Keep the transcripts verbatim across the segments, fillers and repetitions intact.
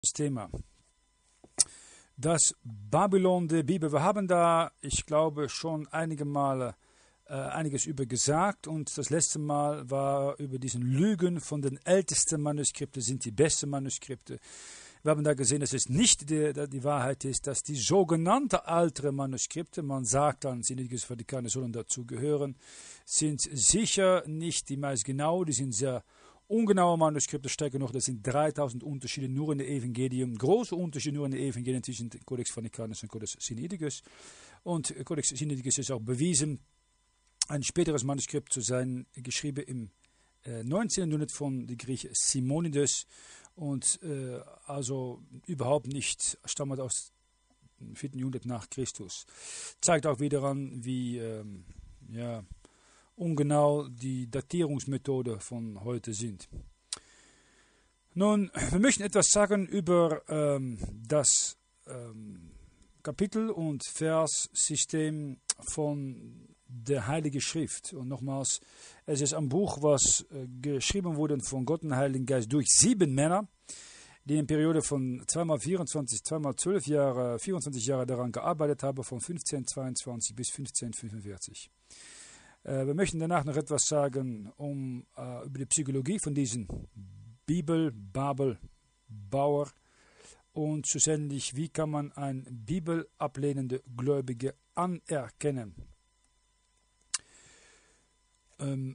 Das Thema. Das Babylon der Bibel. Wir haben da, ich glaube, schon einige Male äh, einiges über gesagt und das letzte Mal war über diesen Lügen von den ältesten Manuskripten sind die besten Manuskripte. Wir haben da gesehen, dass es nicht die, die Wahrheit ist, dass die sogenannten älteren Manuskripte, man sagt dann, Sinniges Vatikan sollen dazu gehören, sind sicher nicht die meist genau, die sind sehr ungenaue Manuskripte, stärker noch, das sind dreitausend Unterschiede nur in der Evangelium, große Unterschiede nur in der Evangelium zwischen Codex Vaticanus und Codex Sinaiticus. Und Codex Sinaiticus ist auch bewiesen, ein späteres Manuskript zu sein, geschrieben im äh, neunzehnten. Jahrhundert von dem Griechen Simonides und äh, also überhaupt nicht stammt aus dem vierten. Jahrhundert nach Christus. Zeigt auch wieder an, wie ähm, ja, ungenau die Datierungsmethode von heute sind. Nun, wir möchten etwas sagen über ähm, das ähm, Kapitel- und Verssystem von der Heiligen Schrift. Und nochmals, es ist ein Buch, was äh, geschrieben wurde von Gott und Heiligen Geist durch sieben Männer, die in Periode von zweimal vierundzwanzig, zweimal zwölf Jahre, vierundzwanzig Jahre daran gearbeitet haben, von fünfzehnhundertzweiundzwanzig bis fünfzehnhundertfünfundvierzig. Wir möchten danach noch etwas sagen um, äh, über die Psychologie von diesen Bibel-Babel-Bauer und schlussendlich, wie kann man einen bibelablehnenden Gläubige anerkennen. Ähm,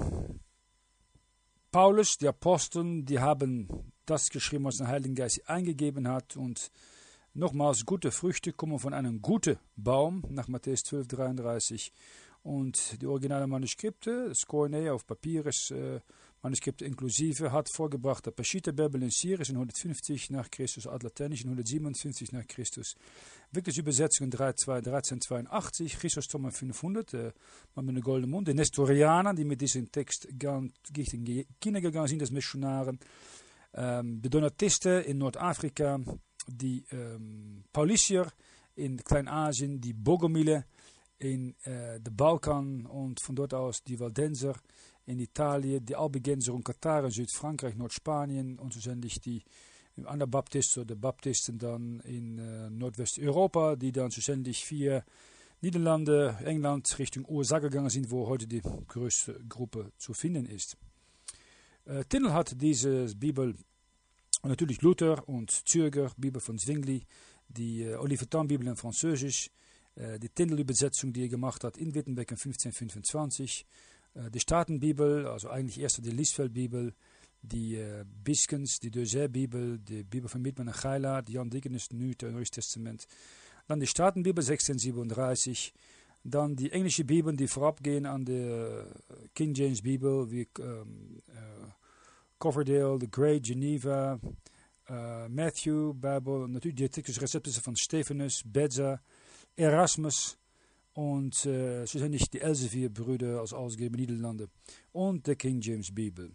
Paulus, die Apostel, die haben das geschrieben, was der Heilige Geist eingegeben hat und nochmals, gute Früchte kommen von einem guten Baum, nach Matthäus zwölf, dreiunddreißig. Und die originalen Manuskripte, das Koine auf Papyrus, äh, Manuskripte inklusive, hat vorgebracht der Peshitta Babel in Syrisch in hundertfünfzig nach Christus, Adlaternisch in hundertsiebenundfünfzig nach Christus. Wirklich Übersetzung dreizehnhundertzweiundachtzig, Christus Thomas fünfhundert, äh, man mit einem goldenen Mund. Die Nestorianer, die mit diesem Text in die Kinder gegangen sind, das Missionaren. Ähm, die Donatisten in Nordafrika, die ähm, Paulicier in Kleinasien, die Bogomile in äh, de Balkan und von dort aus die Waldenser in Italien, die Albigenser und Katar in Südfrankreich, Nordspanien und schlussendlich die Anabaptisten oder Baptisten dann in äh, Nordwesteuropa, die dann schlussendlich via Niederlande, England Richtung U S A gegangen sind, wo heute die größte Gruppe zu finden ist. Äh, Tyndall hat diese Bibel, und natürlich Luther und Zürger, Bibel von Zwingli, die äh, Olivetan-Bibel in Französisch, die Tyndall-Übersetzung, die er gemacht hat in Wittenberg in fünfzehnhundertfünfundzwanzig, die Staatenbibel, also eigentlich erst die Liesveld-Bibel, die äh, Biskens, die Deuzer-Bibel, die Bibel von Midman und Geila, die Jan Dickenes Neues Testament, dann die Staatenbibel sechzehnhundertsiebenunddreißig, dann die englische Bibel, die vorabgehen an der King James Bibel, wie ähm, äh, Coverdale, The Great, Geneva, äh, Matthew, Bible, natürlich die textische Rezepte von Stephanus, Beza, Erasmus und äh, schlussendlich die Elsevier-Brüder als Ausgeber Niederlande und der King James Bibel.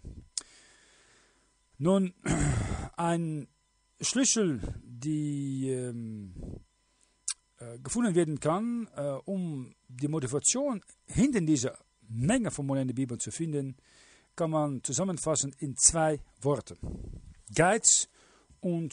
Nun, ein Schlüssel, die ähm, äh, gefunden werden kann, äh, um die Motivation hinter dieser Menge von modernen Bibeln zu finden, kann man zusammenfassen in zwei Worten. Geiz und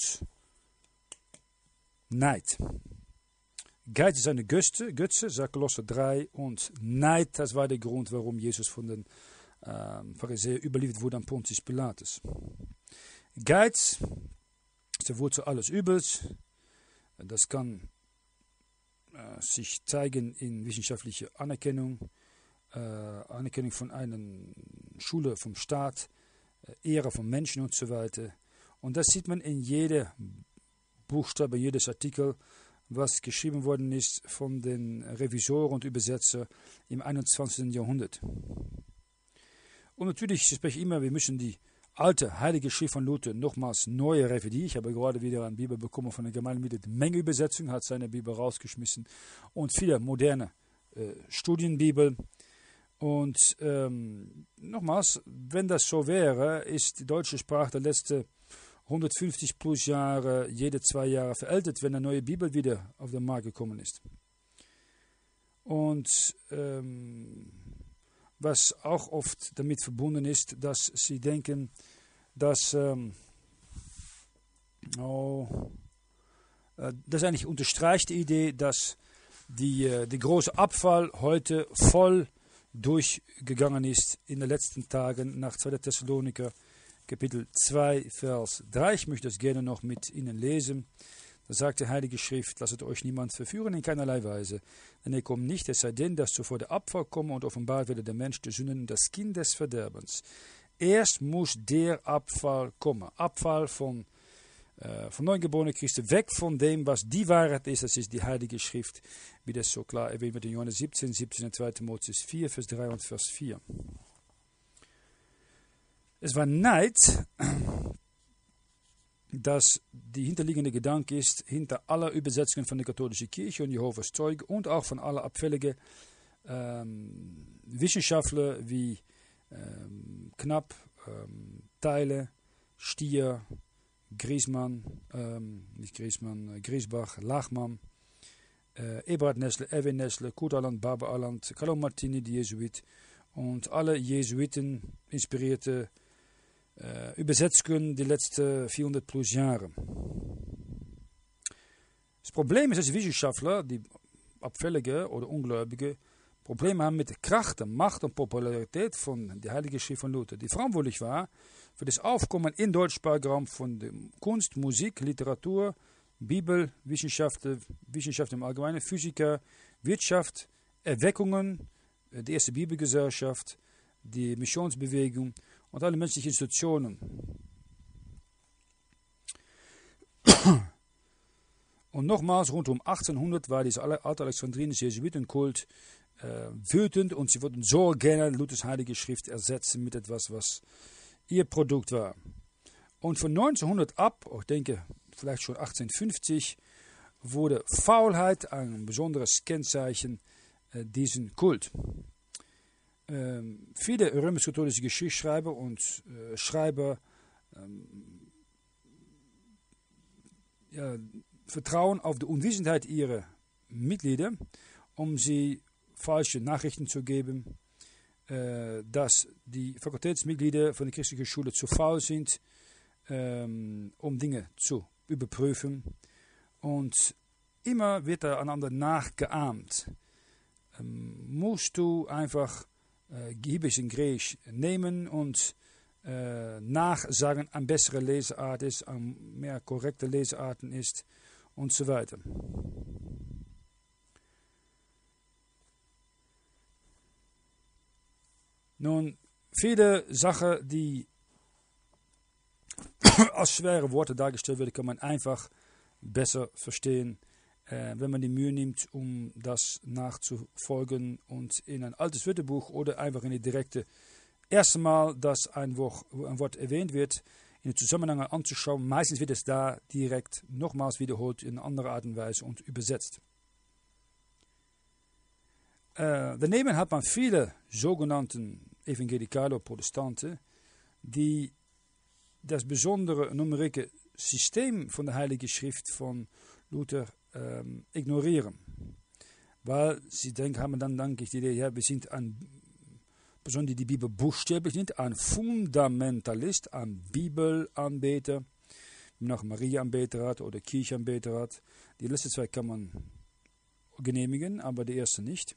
Neid. Geiz ist eine Götze, Götze, sagt Kolosser drei, und Neid, das war der Grund, warum Jesus von den ähm, Pharisäern überliefert wurde an Pontius Pilatus. Geiz ist der Wurzel alles Übels. Das kann äh, sich zeigen in wissenschaftlicher Anerkennung, äh, Anerkennung von einer Schule, vom Staat, äh, Ehre von Menschen und so weiter. Und das sieht man in jeder Buchstabe, jedes Artikel, was geschrieben worden ist von den Revisoren und Übersetzern im einundzwanzigsten. Jahrhundert. Und natürlich spreche ich immer, wir müssen die alte Heilige Schrift von Luther nochmals neu revidieren. Ich habe gerade wieder eine Bibel bekommen von der Gemeinde mit der Menge-Übersetzung, hat seine Bibel rausgeschmissen und viele moderne äh, Studienbibel. Und ähm, nochmals, wenn das so wäre, ist die deutsche Sprache der letzte hundertfünfzig plus Jahre, jede zwei Jahre verältet, wenn eine neue Bibel wieder auf den Markt gekommen ist. Und ähm, was auch oft damit verbunden ist, dass sie denken, dass ähm, oh, äh, das eigentlich unterstreicht die Idee, dass die, äh, die große Abfall heute voll durchgegangen ist in den letzten Tagen nach zweiter Thessaloniker Kapitel zwei, Vers drei. Ich möchte das gerne noch mit Ihnen lesen. Da sagt die Heilige Schrift: Lasset euch niemand verführen in keinerlei Weise, denn ihr kommt nicht, es sei denn, dass zuvor der Abfall komme und offenbart werde der Mensch der Sünden, das Kind des Verderbens. Erst muss der Abfall kommen. Abfall von, äh, von neugeborenen Christen, weg von dem, was die Wahrheit ist. Das ist die Heilige Schrift, wie das so klar erwähnt wird in Johannes siebzehn, siebzehn und zweiter Timotheus vier, Vers drei und Vers vier. Es war Neid, dass die hinterliegende Gedanke ist, hinter aller Übersetzungen von der katholischen Kirche und Jehovas Zeugen und auch von aller abfälligen ähm, Wissenschaftler wie ähm, Knapp, ähm, Theile, Stier, Griesmann, ähm, nicht Griesmann, äh, Griesbach, Lachmann, äh, Eberhard Nessler, Erwin Nessler, Kurt Aland, Barbara Aland, Carlo Martini, die Jesuit und alle Jesuiten inspirierte äh, Übersetzungen die letzten vierhundert plus Jahre. Das Problem ist, dass die Wissenschaftler, die Abfällige oder Ungläubige, Probleme haben mit der Kraft, der Macht und Popularität von der Heilige Schrift von Luther, die verantwortlich war für das Aufkommen in deutschsprachigen Raum von der Kunst, Musik, Literatur, Bibel, Wissenschaft, Wissenschaft im Allgemeinen, Physiker, Wirtschaft, Erweckungen, die erste Bibelgesellschaft, die Missionsbewegung und alle menschlichen Institutionen. Und nochmals, rund um achtzehnhundert war dieser alte alexandrinische Jesuitenkult äh, wütend und sie wollten so gerne Luthers Heilige Schrift ersetzen mit etwas, was ihr Produkt war. Und von neunzehnhundert ab, ich denke vielleicht schon achtzehnhundertfünfzig, wurde Faulheit ein besonderes Kennzeichen äh, diesen Kult. Ähm, viele römisch-katholische Geschichtsschreiber und äh, Schreiber ähm, ja, vertrauen auf die Unwissenheit ihrer Mitglieder, um sie falsche Nachrichten zu geben, äh, dass die Fakultätsmitglieder von der christlichen Schule zu faul sind, ähm, um Dinge zu überprüfen. Und immer wird da einander nachgeahmt. Ähm, musst du einfach äh, Giebes in Griechisch nehmen und äh, nachsagen, eine bessere Leseart ist, eine mehr korrekte Lesearten ist und so weiter. Nun, viele Sachen, die als schwere Worte dargestellt werden, kann man einfach besser verstehen, äh, wenn man die Mühe nimmt, um das nachzufolgen und in ein altes Wörterbuch oder einfach in die direkte erste Mal, dass ein Wort, ein Wort erwähnt wird, in den Zusammenhang anzuschauen. Meistens wird es da direkt nochmals wiederholt in anderer Art und Weise und übersetzt. Äh, daneben hat man viele sogenannten Evangelikale oder Protestanten, die das besondere numerische System von der Heiligen Schrift von Luther ähm, ignorieren. Weil sie denken, haben dann denke ich die Idee, ja, wir sind ein Person, die die Bibel buchstäblich nimmt, ein Fundamentalist, ein Bibelanbeter, wie man auch Maria-Anbeter hat oder Kirchenanbeter hat. Die letzten zwei kann man genehmigen, aber die erste nicht.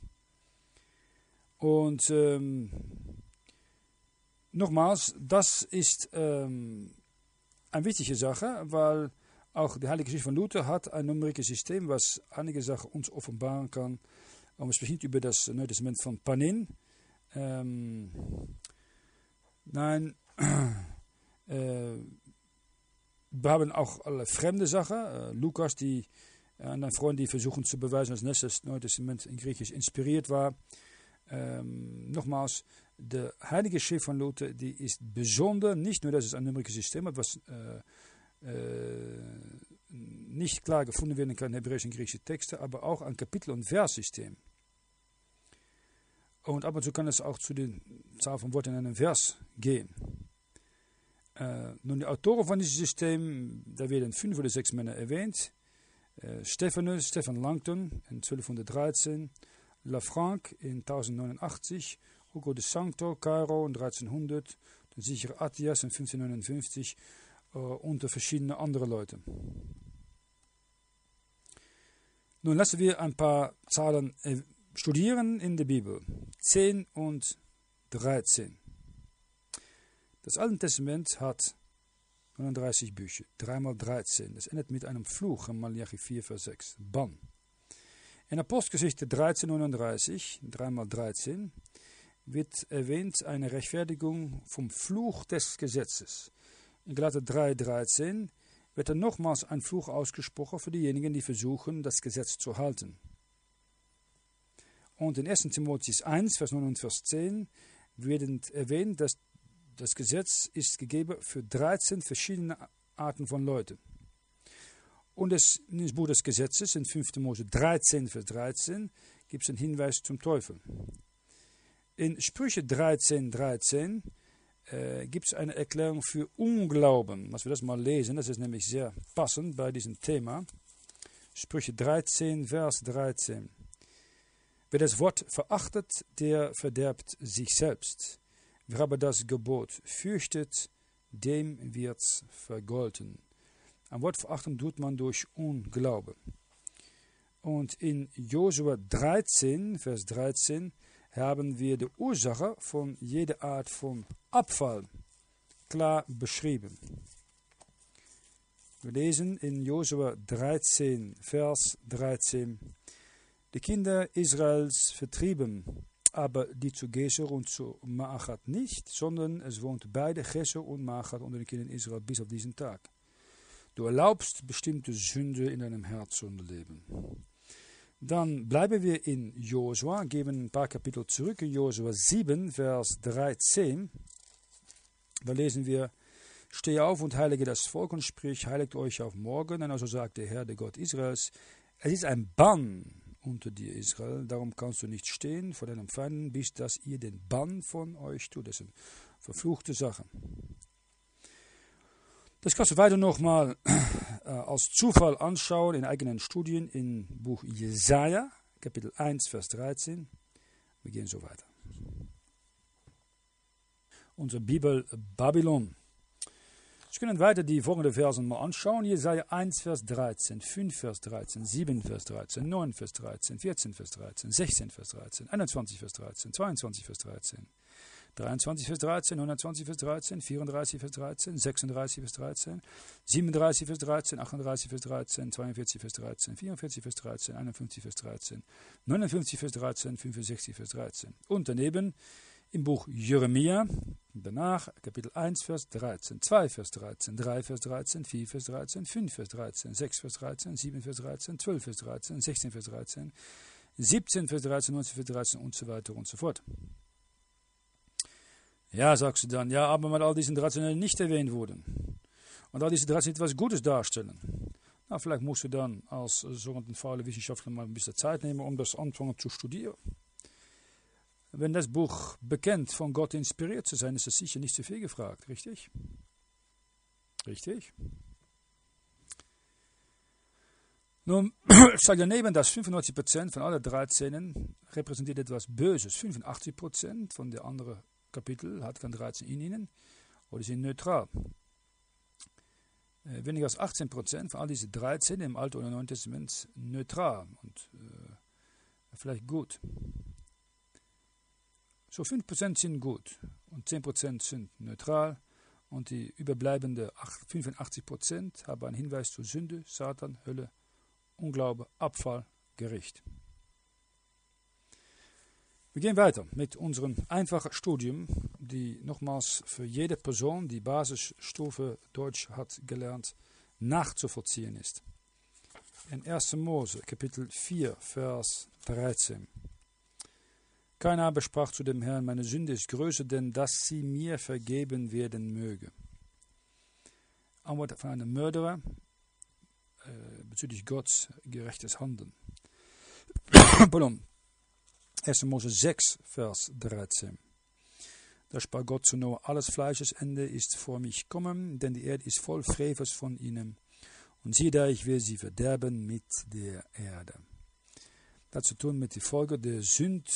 Und ähm, nochmals, das ist ähm, eine wichtige Sache, weil auch die Heilige Schrift von Luther hat ein numerisches System, was einige Sachen uns offenbaren kann. Und wir sprechen über das Neue Testament von Panin. Ähm, nein, äh, wir haben auch alle fremde Sachen. Äh, Lukas, die äh, ein Freund, die versuchen zu beweisen, dass das Neue Testament in Griechisch inspiriert war. Ähm, nochmals, die Heilige Schrift von Luther, die ist besonders, nicht nur, dass es ein numerisches System hat, was äh, äh, nicht klar gefunden werden kann in hebräischen und griechischen Texten, aber auch ein Kapitel- und Verssystem. Und ab und zu kann es auch zu der Zahl von Worten in einem Vers gehen. Äh, nun, die Autoren von diesem System, da werden fünf oder sechs Männer erwähnt. Äh, Stephanus, Stephan Langton in zwölfhundertdreizehn, Lafranc in tausendneunundachtzig, Hugo de Sancto, Cairo in dreizehnhundert, der sichere Attias in fünfzehnhundertneunundfünfzig äh, unter verschiedene andere Leute. Nun lassen wir ein paar Zahlen äh, studieren in der Bibel. zehn und dreizehn. Das Alte Testament hat neununddreißig Bücher, drei mal dreizehn. Das endet mit einem Fluch in Malachi vier, Vers sechs. Bann. In Apostelgeschichte dreizehn, neununddreißig, drei mal dreizehn, wird erwähnt eine Rechtfertigung vom Fluch des Gesetzes. In Galater drei, dreizehn wird dann nochmals ein Fluch ausgesprochen für diejenigen, die versuchen, das Gesetz zu halten. Und in ersten Timotheus eins, Vers neun und Vers zehn wird erwähnt, dass das Gesetz ist gegeben für dreizehn verschiedene Arten von Leuten. Und es, in dem Buch des Gesetzes, in fünften Mose dreizehn, Vers dreizehn, gibt es einen Hinweis zum Teufel. In Sprüche dreizehn, dreizehn äh, gibt es eine Erklärung für Unglauben. Als wir das mal lesen, das ist nämlich sehr passend bei diesem Thema. Sprüche dreizehn, Vers dreizehn. Wer das Wort verachtet, der verderbt sich selbst. Wer aber das Gebot fürchtet, dem wird's vergolten. Ein Wort verachten tut man durch Unglaube. Und in Josua dreizehn, Vers dreizehn, haben wir die Ursache von jeder Art von Abfall klar beschrieben. Wir lesen in Josua dreizehn, Vers dreizehn. Die Kinder Israels vertrieben, aber die zu Geser und zu Maachat nicht, sondern es wohnt beide Geser und Maachat unter den Kindern Israel bis auf diesen Tag. Du erlaubst bestimmte Sünde in deinem Herzsündeleben. Dann bleiben wir in Josua, geben ein paar Kapitel zurück, in Josua sieben, Vers dreizehn. Da lesen wir, stehe auf und heilige das Volk und sprich, heiligt euch auf morgen. Und also sagt der Herr, der Gott Israels, es ist ein Bann unter dir, Israel, darum kannst du nicht stehen vor deinem Feinden, bis dass ihr den Bann von euch tut. Das ist eine verfluchte Sache. Das kannst du weiter nochmal äh, als Zufall anschauen in eigenen Studien im Buch Jesaja, Kapitel eins, Vers dreizehn. Wir gehen so weiter. Unsere Bibel Babylon. Wir können weiter die folgenden Versen mal anschauen. Jesaja eins, Vers dreizehn, fünf, Vers dreizehn, sieben, Vers dreizehn, neun, Vers dreizehn, vierzehn, Vers dreizehn, sechzehn, Vers dreizehn, einundzwanzig, Vers dreizehn, zweiundzwanzig, Vers dreizehn, dreiundzwanzig, Vers dreizehn, hundertzwanzig, Vers dreizehn, vierunddreißig, Vers dreizehn, sechsunddreißig, Vers dreizehn, siebenunddreißig, Vers dreizehn, achtunddreißig, Vers dreizehn, zweiundvierzig, Vers dreizehn, vierundvierzig, Vers dreizehn, einundfünfzig, Vers dreizehn, neunundfünfzig, Vers dreizehn, fünfundsechzig, Vers dreizehn. Und daneben im Buch Jeremia, danach Kapitel eins, Vers dreizehn, zwei, Vers dreizehn, drei, Vers dreizehn, vier, Vers dreizehn, fünf, Vers dreizehn, sechs, Vers dreizehn, sieben, Vers dreizehn, zwölf, Vers dreizehn, sechzehn, Vers dreizehn, siebzehn, Vers dreizehn, neunzehn, Vers dreizehn und so weiter und so fort. Ja, sagst du dann, ja, aber weil all diese dreizehn nicht erwähnt wurden und all diese dreizehn etwas Gutes darstellen. Na, vielleicht musst du dann als sogenannten faule Wissenschaftler mal ein bisschen Zeit nehmen, um das anfangen zu studieren. Wenn das Buch bekennt, von Gott inspiriert zu sein, ist es sicher nicht zu viel gefragt, richtig? Richtig? Nun, ich sage daneben, dass fünfundneunzig Prozent von allen dreizehn repräsentiert etwas Böses. fünfundachtzig Prozent von den anderen Kapiteln hat kein dreizehn in ihnen oder sind neutral. Äh, weniger als achtzehn Prozent von all diesen dreizehn im Alten und Neuen Testament neutral und äh, vielleicht gut. So fünf Prozent sind gut und zehn Prozent sind neutral und die überbleibenden fünfundachtzig Prozent haben einen Hinweis zur Sünde, Satan, Hölle, Unglaube, Abfall, Gericht. Wir gehen weiter mit unserem einfachen Studium, die nochmals für jede Person, die Basisstufe Deutsch hat gelernt, nachzuvollziehen ist. In ersten Mose, Kapitel vier, Vers dreizehn. Kein aber sprach zu dem Herrn, meine Sünde ist größer, denn dass sie mir vergeben werden möge. Antwort von einem Mörderer äh, bezüglich Gottes gerechtes Handeln. Pardon. ersten Mose sechs, Vers dreizehn. Da sprach Gott zu Noah, alles Fleisches Ende ist vor mich kommen, denn die Erde ist voll Frevels von ihnen. Und siehe da, ich will sie verderben mit der Erde. Das hat zu tun mit der Folge der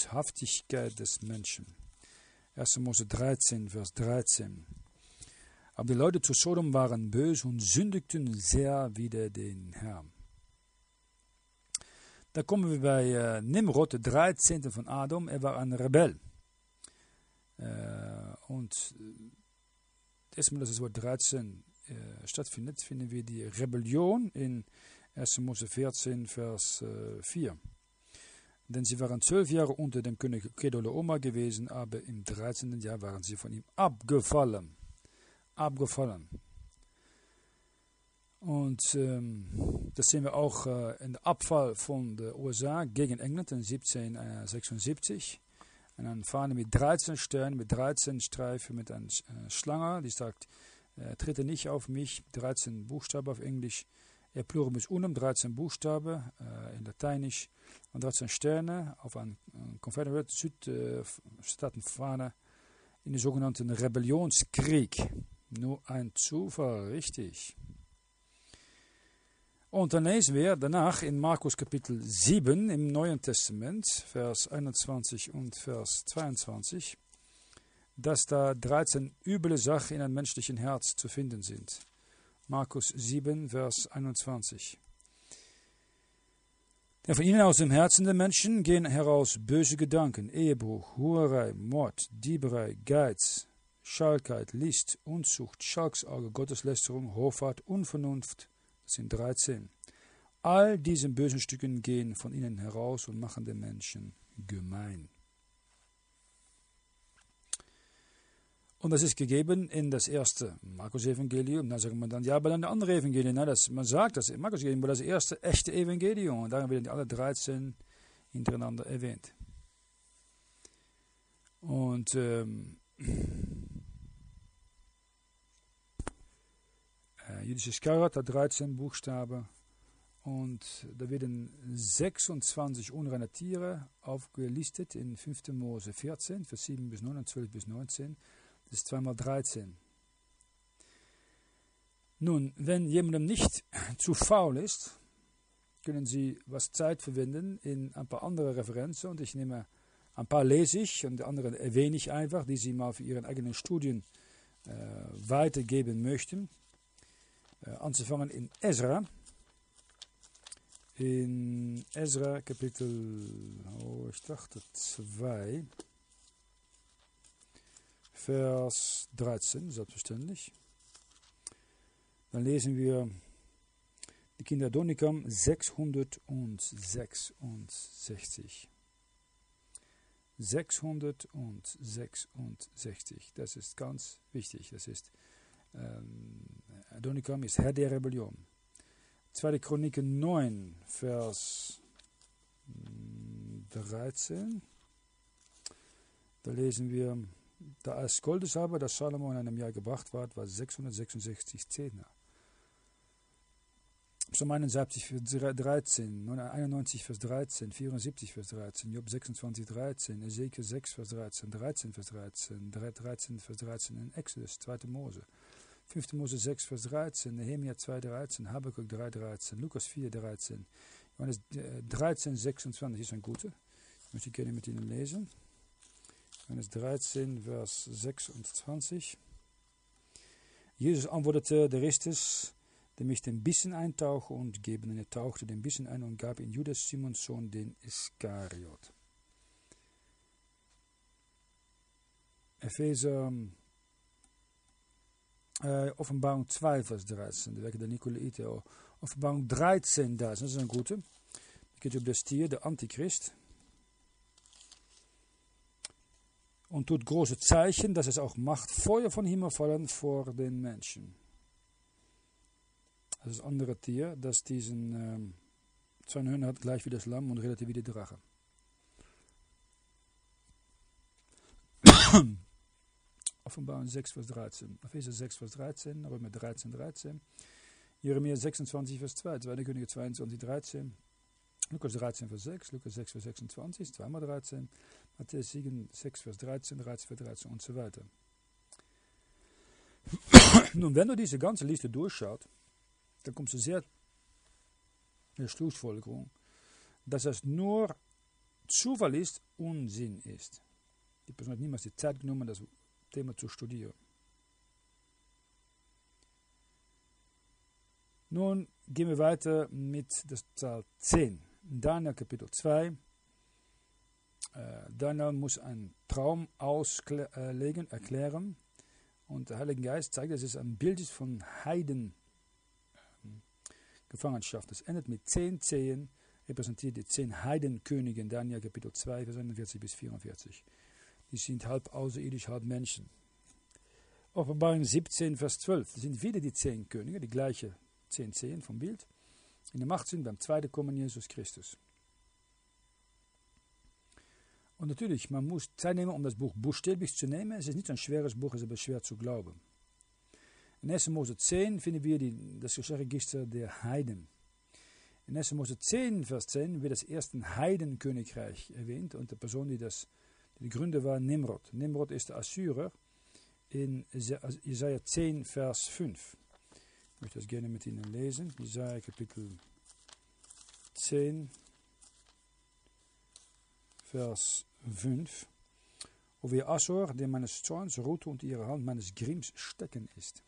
Sündhaftigkeit des Menschen. ersten Mose dreizehn, Vers dreizehn. Aber die Leute zu Sodom waren böse und sündigten sehr wider den Herrn. Da kommen wir bei äh, Nimrod, der dreizehnte von Adam. Er war ein Rebell. Äh, und erstmal, dass das Wort dreizehn äh, stattfindet, finden wir die Rebellion in erster Mose vierzehn, Vers äh, vier. Denn sie waren zwölf Jahre unter dem König Kedorlaomer gewesen, aber im dreizehnten Jahr waren sie von ihm abgefallen. Abgefallen. Und ähm, das sehen wir auch äh, in der Abfall von der U S A gegen England in siebzehnhundertsechsundsiebzig. Und eine Fahne mit dreizehn Sternen, mit dreizehn Streifen, mit einer äh, Schlange, die sagt, äh, trete nicht auf mich, dreizehn Buchstaben auf Englisch. E pluribus unum, dreizehn Buchstaben äh, in Lateinisch und dreizehn Sterne auf einer äh, Confederate Südstaatenfahne äh, in den sogenannten Rebellionskrieg. Nur ein Zufall, richtig. Und dann lesen wir danach in Markus Kapitel sieben im Neuen Testament, Vers einundzwanzig und Vers zweiundzwanzig, dass da dreizehn üble Sachen in einem menschlichen Herz zu finden sind. Markus sieben, Vers einundzwanzig. Denn von ihnen aus dem Herzen der Menschen gehen heraus böse Gedanken, Ehebruch, Hurerei, Mord, Dieberei, Geiz, Schalkheit, List, Unzucht, Schalksauge, Gotteslästerung, Hoffart, Unvernunft. Das sind dreizehn. All diese bösen Stücken gehen von ihnen heraus und machen den Menschen gemein. Und das ist gegeben in das erste Markus-Evangelium. Da sagt man dann, ja, aber dann die andere Evangelien. Na, das, man sagt, das Markus-Evangelium war das erste echte Evangelium. Und darin werden alle dreizehn hintereinander erwähnt. Und ähm, äh, Judas Iskariot hat dreizehn Buchstaben. Und da werden sechsundzwanzig unreine Tiere aufgelistet in fünfter Mose vierzehn, Vers sieben bis neun und zwölf bis neunzehn. Das ist zweimal dreizehn. Nun, wenn jemandem nicht zu faul ist, können Sie was Zeit verwenden in ein paar andere Referenzen. Und ich nehme ein paar lese ich und die anderen erwähne ich einfach, die Sie mal für Ihren eigenen Studien äh, weitergeben möchten. Äh, anzufangen in Ezra. In Ezra Kapitel, oh, ich dachte zwei. Vers dreizehn, selbstverständlich. Dann lesen wir die Kinder Adonikam sechshundertsechsundsechzig. sechshundertsechsundsechzig, das ist ganz wichtig. Das ist, ähm, Adonikam ist Herr der Rebellion. zweite Chroniken neun, Vers dreizehn. Da lesen wir, da als Goldes aber, das Salomo in einem Jahr gebracht ward, war sechshundertsechsundsechzig Zehner. Psalm einundsiebzig, Vers dreizehn, einundneunzig, Vers dreizehn, vierundsiebzig, Vers dreizehn, Job sechsundzwanzig, dreizehn, Ezekiel sechs, Vers dreizehn, dreizehn, Vers dreizehn, dreizehn, Vers dreizehn in Exodus, zweite Mose, fünfte Mose sechs, Vers dreizehn, Nehemia zwei, dreizehn, Habakuk drei, dreizehn, Lukas vier, dreizehn, Johannes dreizehn, sechsundzwanzig ist ein guter, das möchte ich gerne mit Ihnen lesen. Johannes dreizehn, Vers sechsundzwanzig. Jesus antwortete, der ist es, der mich den Bissen eintauche und geben. Und er tauchte den Bissen ein und gab ihn Judas, Simons Sohn, den Iskariot. Epheser, äh, Offenbarung zwei, Vers dreizehn, der Werke der Nikolaiten. Offenbarung dreizehn, das ist ein guter. Da geht über das Tier, der Antichrist. Und tut große Zeichen, dass es auch macht, Feuer von Himmel fallen vor den Menschen. Das ist das andere Tier, das diesen ähm, zwei Hörner hat, gleich wie das Lamm und relativ wie die Drache. Offenbarung sechs, Vers dreizehn. Epheser sechs, Vers dreizehn, Römer dreizehn, dreizehn. Jeremia sechsundzwanzig, Vers zwei, zweite Könige zweiundzwanzig, dreizehn. Lukas dreizehn, Vers sechs, Lukas sechs, Vers sechsundzwanzig, zweimal dreizehn, Matthäus sechs, Vers dreizehn, dreizehn, Vers dreizehn und so weiter. Nun, wenn du diese ganze Liste durchschaut, dann kommst du sehr in der Schlussfolgerung, dass das nur Zufall ist, Unsinn ist. Die Person hat niemals die Zeit genommen, das Thema zu studieren. Nun gehen wir weiter mit der Zahl zehn. Daniel Kapitel zwei. Äh, Daniel muss einen Traum auslegen, erklären. Und der Heilige Geist zeigt, dass es ein Bild ist von Heiden. Gefangenschaft. Das endet mit zehn Zehen, repräsentiert die zehn Heidenkönige in Daniel Kapitel zwei, Vers einundvierzig bis vierundvierzig. Die sind halb außerirdisch, halb Menschen. Offenbarung siebzehn, Vers zwölf. Das sind wieder die zehn Könige, die gleiche zehn Zehen vom Bild. In der Macht sind beim zweiten Kommen Jesus Christus. Und natürlich, man muss Zeit nehmen, um das Buch buchstäblich zu nehmen. Es ist nicht ein schweres Buch, es ist aber schwer zu glauben. In erster Mose zehn finden wir die, das Geschlechtsregister der Heiden. In erster Mose zehn, Vers zehn, wird das erste Heidenkönigreich erwähnt und die Person, die, das, die, die Gründer war, Nimrod. Nimrod ist der Assyrer in Jesaja zehn, Vers fünf. Ich möchte das gerne mit Ihnen lesen. Jesaja Kapitel zehn, Vers fünf. O wie Assur, der meines Zorns Rute und ihre Hand meines Grimms Stecken ist.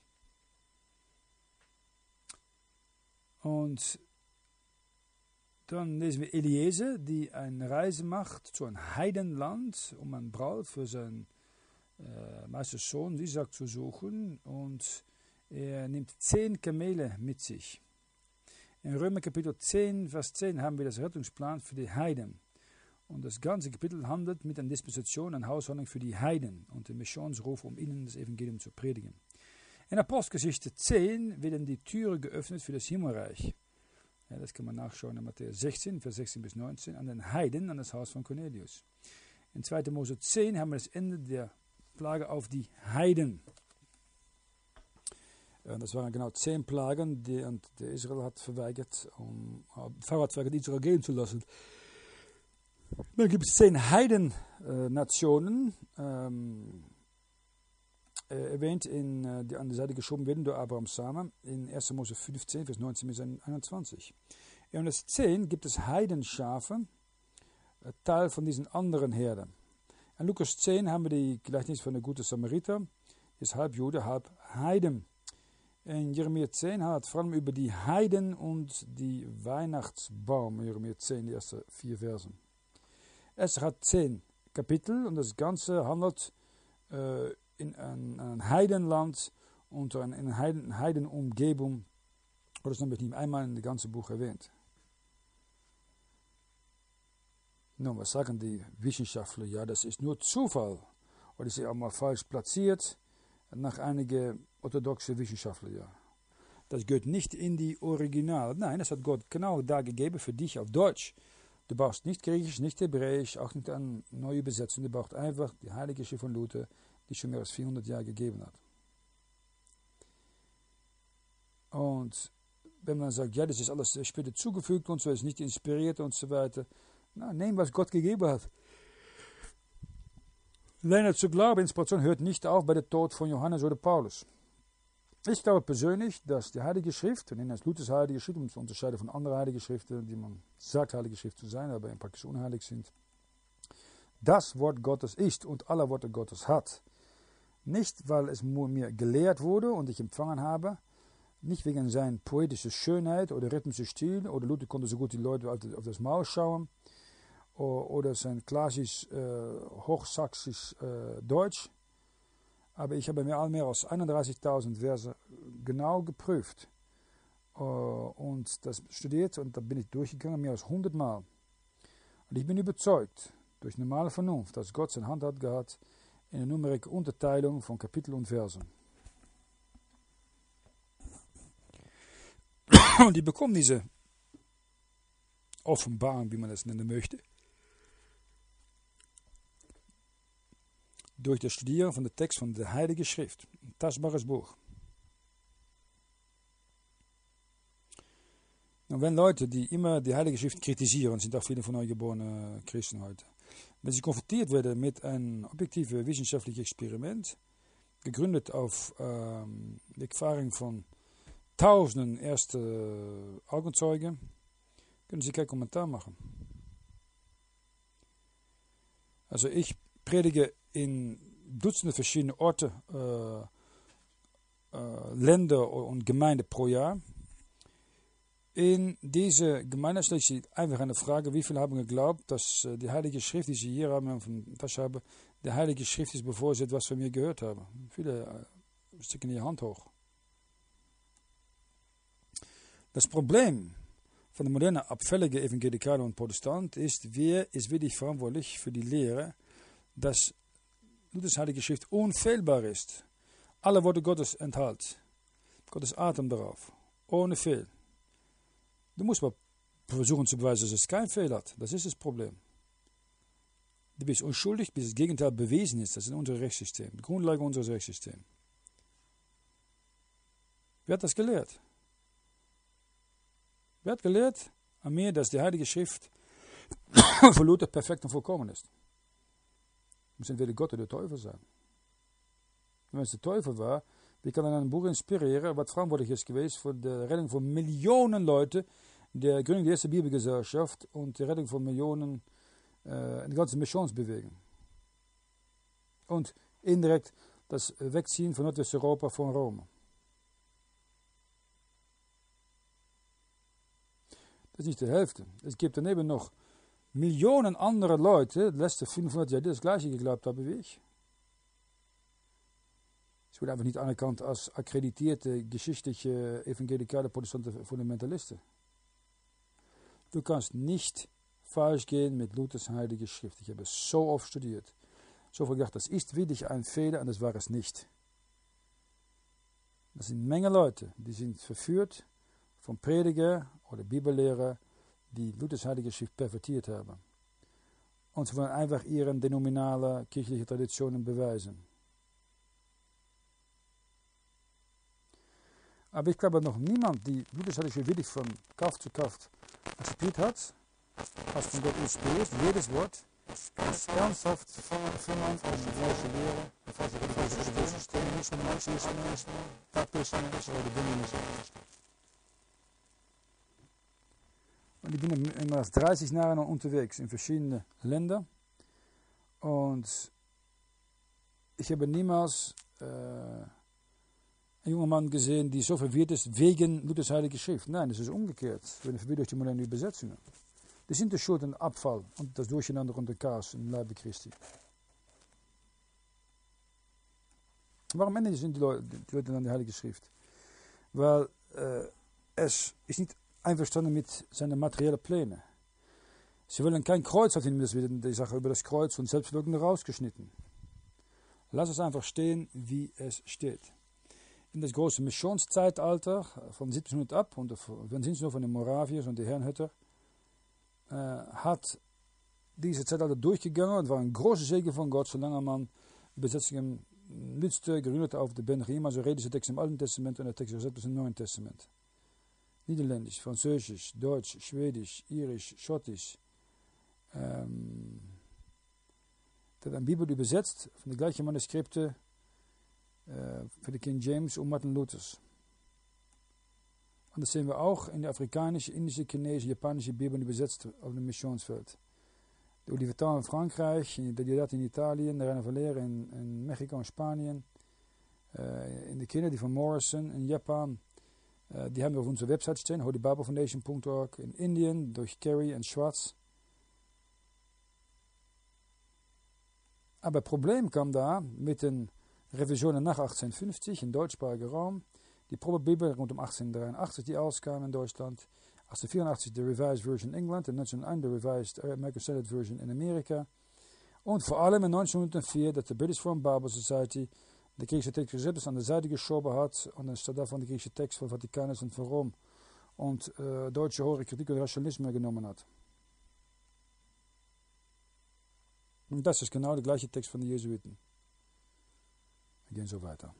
Und dann lesen wir Eliezer, die eine Reise macht zu einem Heidenland, um einen Braut für seinen äh, Meistersohn Isaac zu suchen. Und er nimmt zehn Kamele mit sich. In Römer Kapitel zehn, Vers zehn haben wir das Rettungsplan für die Heiden. Und das ganze Kapitel handelt mit einer Disposition, einer Hausordnung für die Heiden und dem Missionsruf, um ihnen das Evangelium zu predigen. In Apostelgeschichte zehn werden die Türen geöffnet für das Himmelreich. Ja, das kann man nachschauen in Matthäus sechzehn, Vers sechzehn bis neunzehn, an den Heiden, an das Haus von Cornelius. In zweiter Mose zehn haben wir das Ende der Plage auf die Heiden. Das waren genau zehn Plagen, die der Israel hat verweigert, um Pharao hat verweigert, Israel gehen zu lassen. Dann gibt es zehn Heidennationen, äh, ähm, äh, erwähnt, in, äh, die an die Seite geschoben werden durch Abrahams Samen, in erster Mose fünfzehn, Vers neunzehn bis einundzwanzig. In Vers zehn gibt es Heidenschafe, äh, Teil von diesen anderen Herden. In Lukas zehn haben wir die Gleichnis von der guten Samariter, ist halb Jude, halb Heiden. In Jeremia zehn hat vor allem über die Heiden und die Weihnachtsbaum, in Jeremia zehn, die ersten vier Versen. Es hat zehn Kapitel und das Ganze handelt äh, in ein, ein Heidenland und in einer Heiden, Heidenumgebung. Das ist nämlich nicht einmal in dem ganzen Buch erwähnt. Nun, was sagen die Wissenschaftler? Ja, das ist nur Zufall. Oder ist auch mal falsch platziert nach einigen orthodoxen Wissenschaftlern. Ja. Das gehört nicht in die Original. Nein, das hat Gott genau da gegeben für dich auf Deutsch. Du brauchst nicht Griechisch, nicht Hebräisch, auch nicht eine neue Übersetzung. Du brauchst einfach die Heilige Schrift von Luther, die schon mehr als vierhundert Jahre gegeben hat. Und wenn man sagt, ja, das ist alles später zugefügt und so, ist nicht inspiriert und so weiter. Na, nehmen, was Gott gegeben hat. Lernen zu glauben, Inspiration hört nicht auf bei dem Tod von Johannes oder Paulus. Ich glaube persönlich, dass die Heilige Schrift, wir nennen das Luthers Heilige Schrift, um zu unterscheiden von anderen Heiligen Schriften, die man sagt, Heilige Schrift zu sein, aber praktisch unheilig sind, das Wort Gottes ist und alle Worte Gottes hat. Nicht, weil es mir gelehrt wurde und ich empfangen habe, nicht wegen seiner poetischen Schönheit oder rhythmischen Stil, oder Luther konnte so gut die Leute auf das Maul schauen, oder sein klassisch äh, hochsächsisch äh, Deutsch. Aber ich habe mir all mehr als einunddreißigtausend Verse genau geprüft uh, und das studiert und da bin ich durchgegangen, mehr als hundert Mal. Und ich bin überzeugt, durch normale Vernunft, dass Gott seine Hand hat gehabt in der numerische Unterteilung von Kapitel und Versen. Und ich bekomme diese Offenbarung, wie man das nennen möchte, durch das Studieren von dem Text von der Heiligen Schrift. Ein tastbares Buch. Und wenn Leute, die immer die Heilige Schrift kritisieren, sind auch viele von euch geborene Christen heute, wenn sie konfrontiert werden mit einem objektiven wissenschaftlichen Experiment, gegründet auf ähm, die Erfahrung von tausenden ersten Augenzeugen, können sie keinen Kommentar machen. Also ich predige in Dutzende verschiedene Orte, äh, äh, Länder und Gemeinden pro Jahr. In dieser Gemeinde stellt sich einfach eine Frage, wie viele haben geglaubt, dass äh, die Heilige Schrift, die sie hier haben auf dem Tisch haben, die Heilige Schrift ist, bevor sie etwas von mir gehört haben. Viele äh, stecken ihre Hand hoch. Das Problem von der modernen abfälligen Evangelikalen und Protestant ist, wer ist wirklich verantwortlich für die Lehre, dass Luthers Heilige Schrift unfehlbar ist. Alle Worte Gottes enthält. Gottes Atem darauf. Ohne Fehl. Du musst mal versuchen zu beweisen, dass es keinen Fehler hat. Das ist das Problem. Du bist unschuldig, bis das Gegenteil bewiesen ist. Das ist unser Rechtssystem. Die Grundlage unseres Rechtssystems. Wer hat das gelehrt? Wer hat gelehrt an mir, dass die Heilige Schrift für Luther perfekt und vollkommen ist? Muss entweder Gott oder der Teufel sein. Wenn es der Teufel war, wie kann er ein Buch inspirieren, was verantwortlich ist gewesen für die Rettung von Millionen Leuten, der Gründung der ersten Bibelgesellschaft und die Rettung von Millionen äh, in der ganzen Missionsbewegung. Und indirekt das Wegziehen von Nordwesteuropa von Rom. Das ist nicht die Hälfte. Es gibt daneben noch Millionen andere Leute, die letzten fünfhundert Jahre, die das Gleiche geglaubt haben wie ich. Es wird einfach nicht anerkannt als akkreditierte, geschichtliche, evangelikale, protestante Fundamentalisten. Du kannst nicht falsch gehen mit Luthers Heilige Schrift. Ich habe es so oft studiert. So oft gedacht, das ist wirklich ein Fehler und das war es nicht. Das sind eine Menge Leute, die sind verführt von Prediger oder Bibellehrer, die Luthers Heilige Schrift pervertiert haben. Und sie wollen einfach ihre denominale kirchliche Traditionen beweisen. Aber ich glaube noch niemand, die Luthers Heilige Schrift wirklich von Kraft zu Kraft akzeptiert hat, als von Gott inspiriert, jedes Wort, ganz ernsthaft verfilmen von der falschen Lehre, der falschen Religionssystem, Marxismus, Baptismus oder Düngenismus. Und ich bin immer dreißig Jahre noch unterwegs in verschiedene Länder und ich habe niemals äh, einen jungen Mann gesehen, der so verwirrt ist wegen Luthers Heilige Schrift. Nein, das ist umgekehrt. Ich bin verwirrt durch die moderne Übersetzungen. Das sind die Schuld und Abfall und das Durcheinander und der Chaos im Leibe Christi. Warum ändern sich die Leute, die Leute an die Heilige Schrift? Weil äh, es ist nicht einverstanden mit seinen materiellen Plänen. Sie wollen kein Kreuz, hat ihnen das wieder die Sache über das Kreuz und Selbstverleugnung rausgeschnitten. Lass es einfach stehen, wie es steht. In das große Missionszeitalter von siebzehnhundert ab, und wir sind nur von den Moraviers und den Herrnhuter, äh, hat diese Zeitalter durchgegangen und war ein großer Segen von Gott, solange man Besetzungen nützte, gerührt auf die Ben Rima, also redische Texte im Alten Testament und der Text im Neuen Testament. Niederländisch, Französisch, Deutsch, Schwedisch, Irisch, Schottisch. Ähm, das hat die Bibel übersetzt, von den gleichen Manuskripte äh, für die King James und Martin Luthers. Und das sehen wir auch in der afrikanische, indische, chinesische, japanische Bibel übersetzt auf dem Missionsfeld. Der Olivetan in Frankreich, der Diodati in Italien, der Reiner Valera in, in Mexiko und Spanien, äh, in der Kennedy von Morrison in Japan. Die haben wir auf unserer Website stehen, holy bible foundation punkt org, in Indien durch Carey und Schwarz. Aber das Problem kam da mit den Revisionen nach achtzehnhundertfünfzig im deutschsprachigen Raum. Die Probebibel rund um achtzehnhundertdreiundachtzig, die auskam in Deutschland. achtzehnhundertvierundachtzig die Revised Version in England, in neunzehnhunderteins die Revised American Standard Version in Amerika. Und vor allem in neunzehnhundertvier, dat de British Foreign Bible Society de griechische Text selbst an der Seite geschoben hat und dann statt davon der griechische Text von Vatikanus und von Rom und äh, deutsche hohe Kritik und Rationalismus genommen hat. Und das ist genau der gleiche Text von den Jesuiten. Wir gehen so weiter.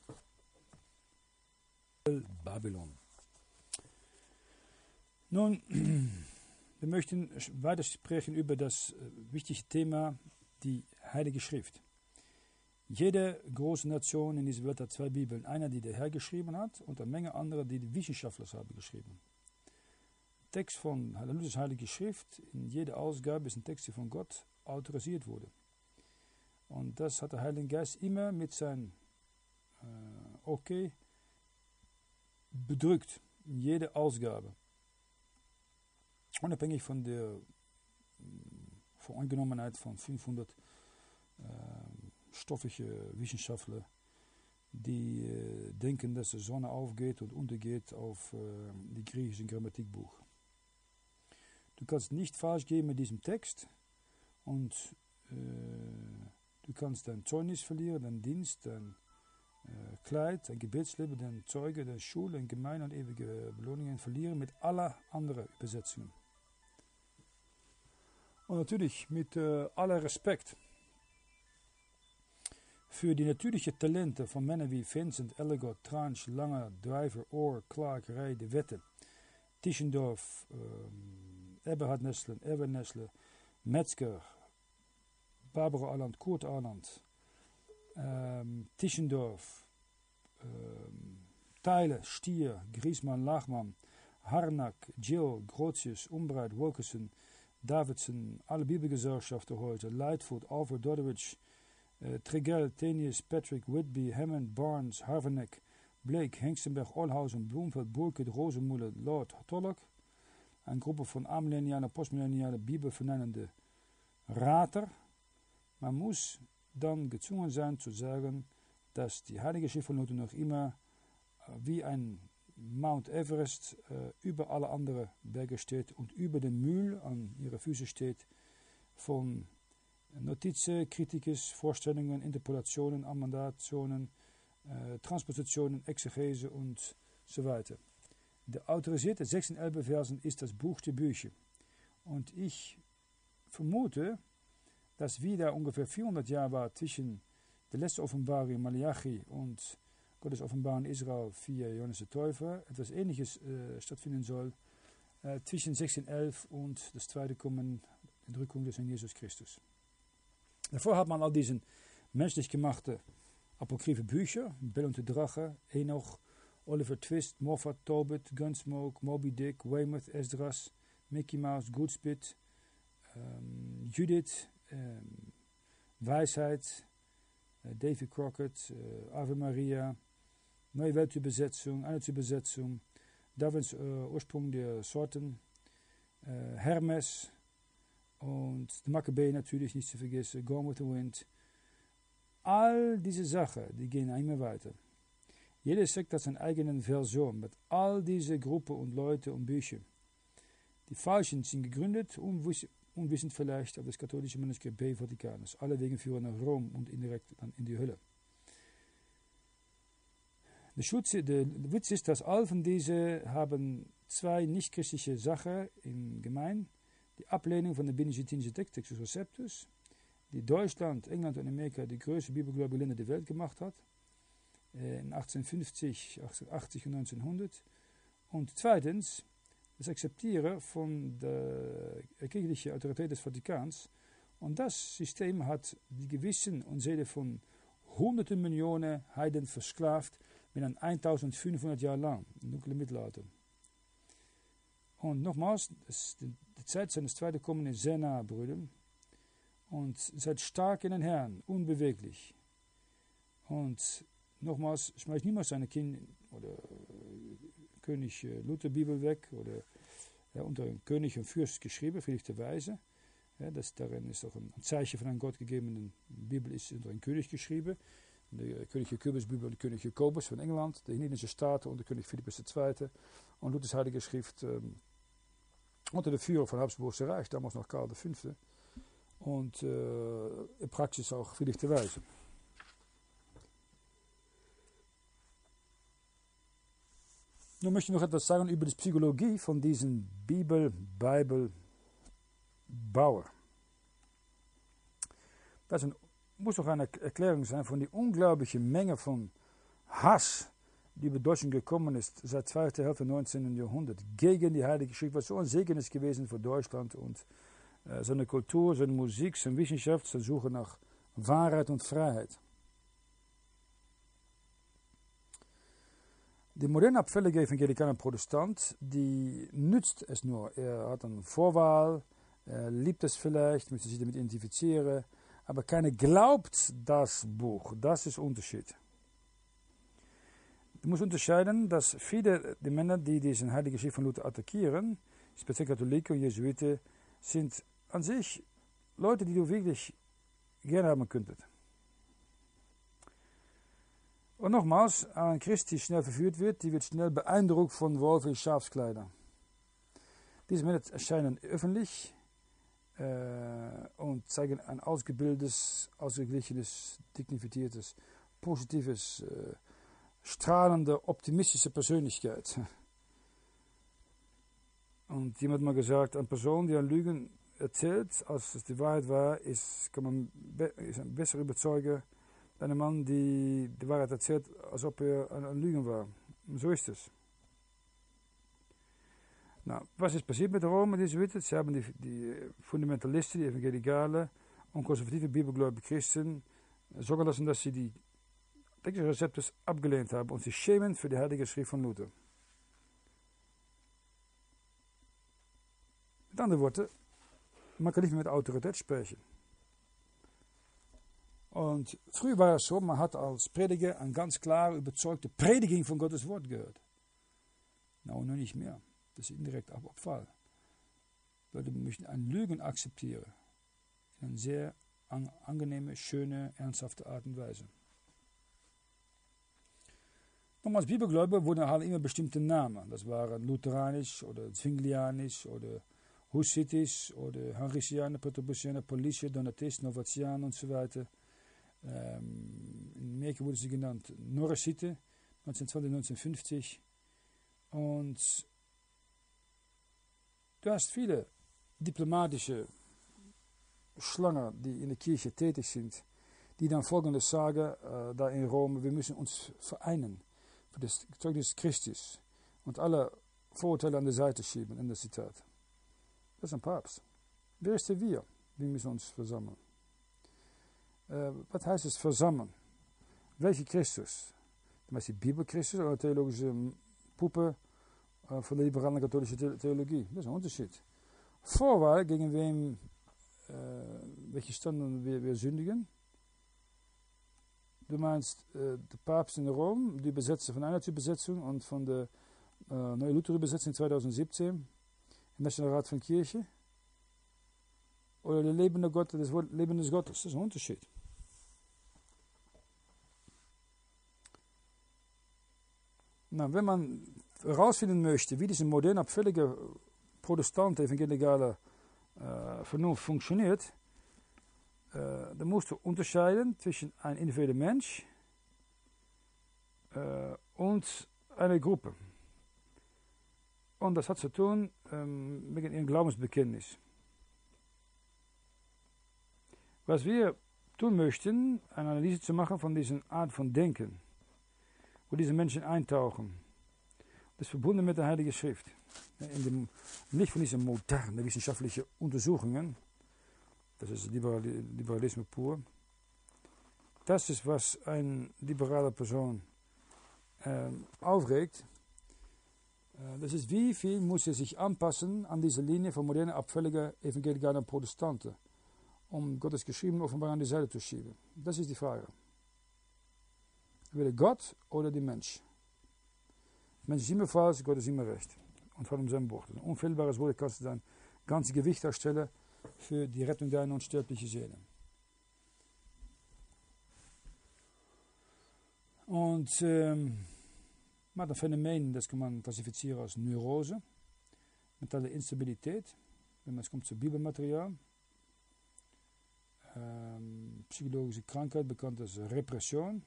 Babylon. Nun, wir möchten weiter sprechen über das äh, wichtige Thema, die Heilige Schrift. Jede große Nation in dieser Welt hat zwei Bibeln. Einer, die der Herr geschrieben hat, und eine Menge anderer, die die Wissenschaftler haben geschrieben. Der Text von Luthers Heilige Schrift, in jeder Ausgabe ist ein Text, der von Gott autorisiert wurde. Und das hat der Heilige Geist immer mit seinem äh, Okay bedrückt, in jeder Ausgabe. unabhängig von der Voreingenommenheit von fünfhundert äh, stoffliche Wissenschaftler, die äh, denken, dass die Sonne aufgeht und untergeht auf äh, die griechischen Grammatikbuch. Du kannst nicht falsch gehen mit diesem Text und äh, du kannst dein Zeugnis verlieren, deinen Dienst, dein äh, Kleid, dein Gebetsleben, dein Zeuge, deine Schule, deine Gemeinde und ewige Belohnungen verlieren mit aller anderen Übersetzungen. Und natürlich mit äh, aller Respekt für die natürlichen Talente von Männern wie Vincent, Elligot, Tranch, Langer, Driver, Orr, Clark, Rey, De Wette, Tischendorf, ähm, Eberhard Nessler, Erwin Nessler, Metzger, Barbara Arland, Kurt Arland, ähm, Tischendorf, ähm, Teile, Stier, Griesmann, Lachmann, Harnack, Jill, Grotius, Umbreit, Wilkerson, Davidson, alle Bibelgesellschaften heute, Lightfoot, Alfred Doddridge, äh, Tregel, Tenius, Patrick, Whitby, Hammond, Barnes, Harveneck, Blake, Hengstenberg, Olhausen, Bloemveld, Burkert, Rosenmuller, Lord, Tollock, eine Gruppe von amillennialen, postmillennialen, bibelverneinende Rater. Man muss dann gezwungen sein zu sagen, dass die Heilige Schrift von Luther noch immer äh, wie ein Mount Everest äh, über alle anderen Berge steht und über den Müll an ihre Füße steht von Notizen, Kritikes, Vorstellungen, Interpolationen, Amendationen, äh, Transpositionen, Exegese und so weiter. Der autorisierte sechsundelf Versen ist das Buch der Bücher. Und ich vermute, dass wieder ungefähr vierhundert Jahre war zwischen der letzten Offenbarung Malachi und Gottes Offenbarung Israel via Johannes der Täufer etwas Ähnliches äh, stattfinden soll äh, zwischen sechzehnhundertelf und das zweite Kommen, die Entrückung des Herrn Jesus Christus. Davor hat man all diese menschlich gemachte apokryphe Bücher, Bell und der Drache, Enoch, Oliver Twist, Moffat, Tobit, Gunsmoke, Moby Dick, Weymouth, Esdras, Mickey Mouse, Goodspit, ähm, Judith, ähm, Weisheit, äh, Davy Crockett, äh, Ave Maria, Neue Weltübersetzung, Einheitsübersetzung, Darwins äh, Ursprung der Sorten, äh, Hermes und die Makkabäer natürlich nicht zu vergessen, Gone with the Wind. All diese Sachen, die gehen immer weiter. Jeder Sekt hat seine eigene Version mit all diese Gruppen und Leute und Bücher. Die Falschen sind gegründet, unwiss, unwissend vielleicht auf das katholische Manuskript B Vatikanus. Alle Wege führen nach Rom und indirekt dann in die Hölle. Der, Schutz, der Witz ist, dass all von diesen haben zwei nicht-christliche Sachen im Gemein. Die Ablehnung von der benediktinischen Textus Receptus, die Deutschland, England und Amerika die größte bibelgläubige Länder der Welt gemacht hat, in achtzehnhundertfünfzig, achtzehnhundertachtzig und neunzehnhundert. Und zweitens, das Akzeptieren von der kirchlichen Autorität des Vatikans. Und das System hat die Gewissen und Seele von hunderten Millionen Heiden versklavt, mit einem eintausendfünfhundert Jahre lang, im dunklen Mittelalter. Und nochmals, das, die, die Zeit seines zweiten Kommens ist sehr nah, Brüder. Und seid stark in den Herrn, unbeweglich. Und nochmals, schmeißt niemals seine Kinder oder äh, König äh, Luther Bibel weg oder ja, unter König und Fürst geschrieben, Friedrich der Weise. Ja, das, darin ist auch ein, ein Zeichen von einer Gott gegebenen Bibel, ist unter einem König geschrieben. De König Jakobus Bibel und der König Jakobus von England, de Hellenische Staaten und der König Philippus der Zweite. Und Luthers Heilige Schrift ähm, unter der Führung von Habsburgse Reich, damals noch Karl der Fünfte. Und äh, in Praxis auch Friedrich der Weise. Nun möchte ich noch etwas sagen über die Psychologie von diesen Bibel-Bibel-Bauer. Das ist ein muss doch eine Erklärung sein von der unglaublichen Menge von Hass, die über Deutschland gekommen ist seit der zweiten Hälfte des neunzehnten Jahrhunderts gegen die Heilige Schrift, was so ein Segen ist gewesen für Deutschland und äh, seine Kultur, seine Musik, seine Wissenschaft, seine Suche nach Wahrheit und Freiheit. Die moderne abfällige evangelikale Protestant, die nützt es nur. Er hat eine Vorwahl, er liebt es vielleicht, möchte sich damit identifizieren, aber keiner glaubt das Buch. Das ist der Unterschied. Du musst unterscheiden, dass viele der Männer, die diesen Heiligen Schrift von Luther attackieren, speziell Katholiken und Jesuiten, sind an sich Leute, die du wirklich gerne haben könntest. Und nochmals, ein Christ, die schnell verführt wird, die wird schnell beeindruckt von Wolf in Schafskleider. Diese Männer erscheinen öffentlich äh, und zeigen ein ausgebildetes, ausgeglichenes, dignifiziertes, positives, äh, strahlende, optimistische Persönlichkeit. Und jemand hat mal gesagt, eine Person, die an Lügen erzählt, als es die Wahrheit war, ist, kann man be ist ein besserer Überzeuger als ein Mann, die die Wahrheit erzählt, als ob er an, an Lügen war. Und so ist es. Nou, was ist passiert mit Rom und die Jesuiten? Sie haben die, die Fundamentalisten, die Evangelikalen und konservative bibelgläubige Christen so gelassen, dass sie die Rezepte abgelehnt haben und sich schämen für die Heilige Schrift von Luther. Mit anderen Worten, man kann nicht mehr mit Autorität sprechen. Und früher war es so, man hat als Prediger eine ganz klare, überzeugte Predigung von Gottes Wort gehört. Nou, noch nicht mehr. Das ist indirekt auch Abfall. Leute möchten eine Lügen akzeptieren. In einer sehr an, angenehme, schöne, ernsthafte Art und Weise. Nochmals, Bibelgläubiger wurden halt immer bestimmte Namen. Das waren Lutheranisch oder Zwinglianisch oder Hussitisch oder Henricianer, Protobusianer, Politische, Donatist, Novatian und so weiter. Ähm, in Amerika wurde sie genannt Norrisite, neunzehnhundertzwanzig, neunzehnhundertfünfzig. Und du hast viele diplomatische Schlangen, die in der Kirche tätig sind, die dann Folgendes sagen, äh, da in Rom: Wir müssen uns vereinen für das Zeugnis Christus und alle Vorurteile an die Seite schieben, in das Zitat. Das ist ein Papst. Wer ist der Wir? Wir müssen uns versammeln. Äh, was heißt es versammeln? Welche Christus? Die Bibelchristus oder theologische Puppe äh, von der liberalen katholischen Theologie? Das ist ein Unterschied. Vorwahl, gegen wem, äh, welche standen wir, wir sündigen? Du meinst äh, der Papst in Rom, die Besetzer von einer Übersetzung und von der äh, Neue Luther-Übersetzung zweitausendsiebzehn, im Nationalrat von Kirche? Oder der lebende Gott, das Wort Leben des Gottes? Das ist ein Unterschied. Na, wenn man herausfinden möchte, wie diese moderne, abfällige Protestant, evangelikale äh, Vernunft funktioniert, äh, dann musst du unterscheiden zwischen einem individuellen Mensch äh, und einer Gruppe. Und das hat zu tun ähm, mit ihrem Glaubensbekenntnis. Was wir tun möchten, eine Analyse zu machen von dieser Art von Denken, wo diese Menschen eintauchen. Das ist verbunden mit der Heiligen Schrift. In dem Licht von diesen modernen wissenschaftlichen Untersuchungen, das ist Liberalismus pur, das ist, was eine liberale Person äh, aufregt. Äh, das ist, wie viel muss er sich anpassen an diese Linie von modernen, abfälligen evangelikalen Protestanten, um Gottes geschriebene Offenbarung an die Seite zu schieben. Das ist die Frage. Entweder Gott oder der Mensch. Der Mensch ist immer falsch, Gott ist immer recht. Und vor allem sein Wort. Ein unfehlbares Wort kannst du dein ganzes Gewicht darstellen für die Rettung deiner unsterblichen Seele. Und ähm, man hat ein Phänomen, das kann man klassifizieren als Neurose, mentale Instabilität, wenn man es kommt zu Bibelmaterial. Ähm, psychologische Krankheit, bekannt als Repression.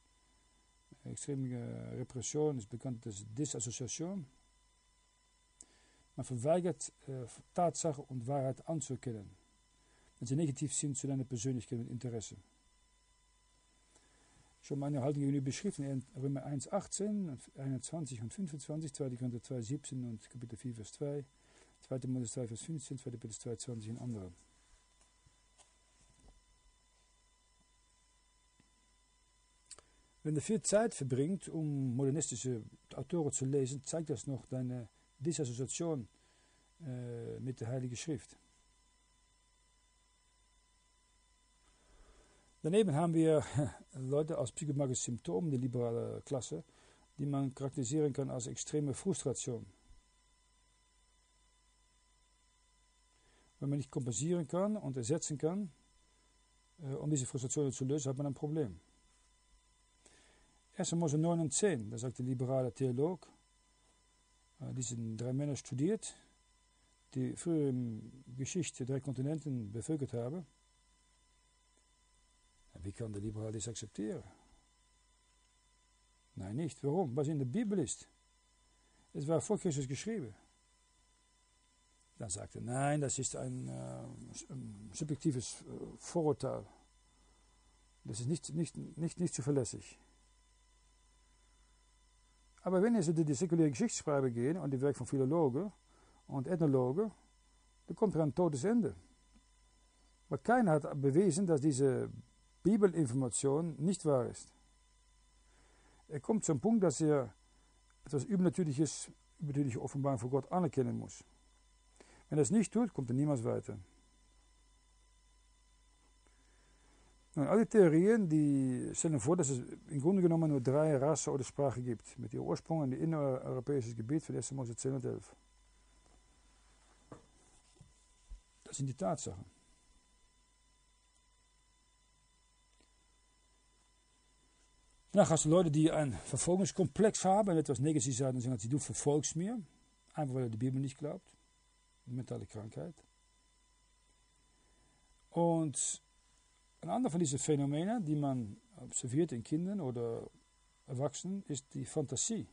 Extreme Repression ist bekannt als Disassoziation. Man verweigert äh, Tatsache und Wahrheit anzuerkennen, wenn sie negativ sind zu deiner Persönlichkeit und Interesse. Schon meine Haltung gegenüber beschrieben in Römer eins, achtzehn, einundzwanzig und fünfundzwanzig, zweiter Korinther zwei, siebzehn und Kapitel vier, Vers zwei, zweiter Mose zwei, Vers fünfzehn, zweiter Petrus zwei, zwanzig und andere. Wenn du viel Zeit verbringt, um modernistische Autoren zu lesen, zeigt das noch deine Disassoziation äh, mit der Heiligen Schrift. Daneben haben wir Leute aus psychomagische Symptomen, die liberale Klasse, die man charakterisieren kann als extreme Frustration. Wenn man nicht kompensieren kann und ersetzen kann, äh, um diese Frustration zu lösen, hat man ein Problem. erster Mose neun und zehn, da sagt der liberale Theolog, äh, diesen drei Männer studiert, die früher in Geschichte drei Kontinenten bevölkert haben. Wie kann der Liberal das akzeptieren? Nein, nicht. Warum? Was in der Bibel ist. Es war vor Christus geschrieben. Dann sagt er, nein, das ist ein, äh, ein subjektives äh, Vorurteil. Das ist nicht, nicht, nicht, nicht zuverlässig. Aber wenn Sie die säkuläre Geschichtsschreiber gehen und die Werk von Philologen und Ethnologen, dann kommt er ein totes Ende. Aber keiner hat bewiesen, dass diese Bibelinformation nicht wahr ist. Er kommt zum Punkt, dass er etwas Übernatürliches, übernatürliche Offenbarung von Gott anerkennen muss. Wenn er es nicht tut, kommt er niemals weiter. Und alle Theorien, die stellen vor, dass es im Grunde genommen nur drei Rassen oder Sprachen gibt, mit ihrem Ursprung in dem innereuropäischen Gebiet von erster Mose zehn und elf. Das sind die Tatsachen. Dann hast du Leute, die einen Verfolgungskomplex haben und etwas Negatives sagen, sagen sie, du verfolgst mir, einfach weil er die Bibel nicht glaubt. Mentale Krankheit. Und ein anderer von diesen Phänomenen, die man observiert in Kindern oder Erwachsenen, ist die Fantasie,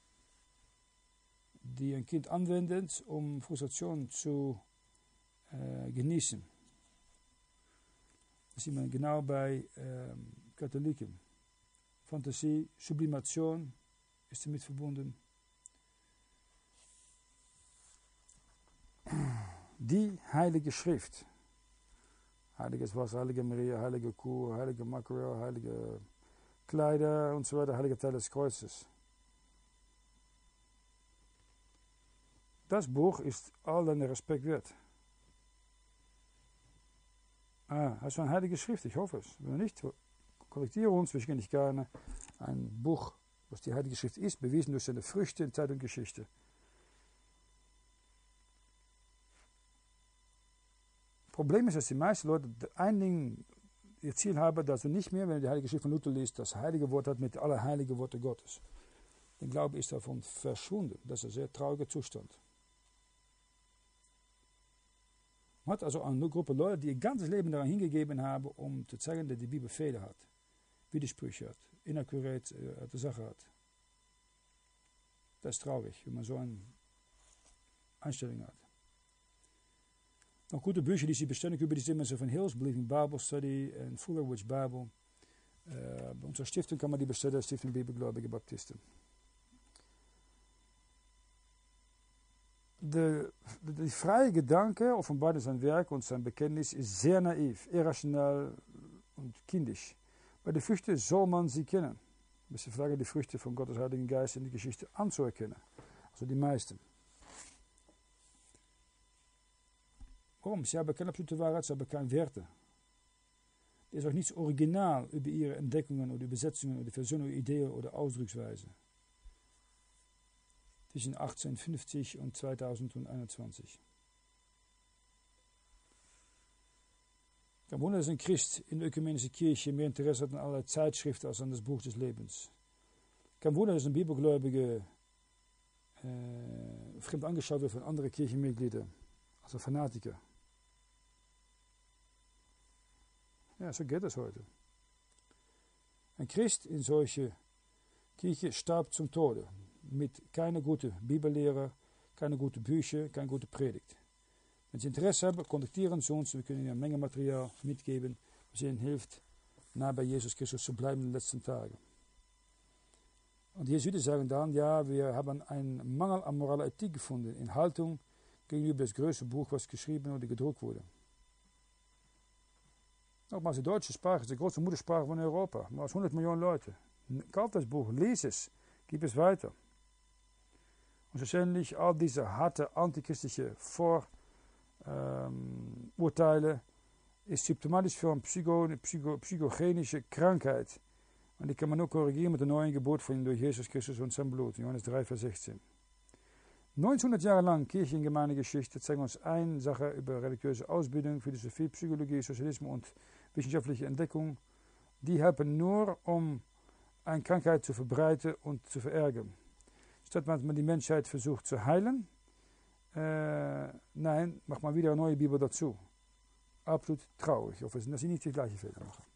die ein Kind anwendet, um Frustration zu äh, genießen. Das sieht man genau bei ähm, Katholiken. Fantasie, Sublimation ist damit verbunden. Die Heilige Schrift, heiliges Wasser, heilige Maria, heilige Kuh, heilige Makro, heilige Kleider und so weiter, heilige Teil des Kreuzes. Das Buch ist all dein Respekt wert. Ah, hast du eine heilige Schrift? Ich hoffe es. Wenn nicht, korrigiere uns, wir schicken gerne ein Buch, was die Heilige Schrift ist, bewiesen durch seine Früchte in Zeit und Geschichte. Problem ist, dass die meisten Leute ein Ding, ihr Ziel haben, dass du nicht mehr, wenn du die Heilige Schrift von Luther liest, das heilige Wort hat mit aller heiligen Worte Gottes. Der Glaube ist davon verschwunden. Das ist ein sehr trauriger Zustand. Man hat also eine Gruppe Leute, die ihr ganzes Leben daran hingegeben haben, um zu zeigen, dass die Bibel Fehler hat, Widersprüche hat, inakkurat äh, die Sache hat. Das ist traurig, wenn man so eine Einstellung hat. Noch gute Bücher, die sie beständig über die Themen von Hills, Believing Bible Study und Full Language Bible. Äh, bei unserer Stiftung kann man die bestellen, Stiftung Bibelgläubige Baptisten. De, de, de freie Gedanke, offenbar sein Werk und sein Bekenntnis, ist sehr naiv, irrational und kindisch. Bei den Früchten soll man sie kennen. Wir fragen die Früchte von Gottes Heiligen Geist in die Geschichte anzuerkennen. Also die meisten. Warum? Sie haben keine absolute Wahrheit, sie haben keine Werte. Er ist auch nichts original über ihre Entdeckungen oder Übersetzungen oder Versionen oder Ideen oder Ausdrucksweise. Zwischen achtzehnhundertfünfzig und zweitausendeinundzwanzig. Kein Wunder, dass ein Christ in der ökumenischen Kirche mehr Interesse hat an allerlei Zeitschriften als an das Buch des Lebens. Kein Wunder, dass ein Bibelgläubige äh, fremd angeschaut wird von anderen Kirchenmitgliedern, also Fanatiker. Ja, so geht das heute. Ein Christ in solche Kirche starb zum Tode, mit keine gute Bibellehre, keine gute Bücher, keine gute Predigt. Wenn Sie Interesse haben, kontaktieren Sie uns, wir können Ihnen eine Menge Material mitgeben, was Ihnen hilft, nah bei Jesus Christus zu bleiben in den letzten Tagen. Und die Jesuiten sagen dann, ja, wir haben einen Mangel an moraler Ethik gefunden, in Haltung gegenüber das größte Buch, was geschrieben oder gedruckt wurde. Nochmals, die deutsche Sprache ist die große Muttersprache von Europa, mehr als hundert Millionen Leute. Kauf das Buch, lies es, gib es weiter. Und schlussendlich all diese harte antichristliche Vorurteile ähm, ist symptomatisch für eine psycho, psycho, psychogenische Krankheit. Und die kann man nur korrigieren mit dem neuen Gebot von durch Jesus Christus und sein Blut. Johannes drei, Vers sechzehn. neunzehnhundert Jahre lang Kirchengemeindegeschichte zeigen uns eine Sache über religiöse Ausbildung, Philosophie, Psychologie, Sozialismus und wissenschaftliche Entdeckung. Die helfen nur, um eine Krankheit zu verbreiten und zu verärgern. Statt dass man die Menschheit versucht zu heilen, äh, nein, macht man wieder eine neue Bibel dazu. Absolut traurig. Ich hoffe, dass Sie nicht die gleiche Fehler machen.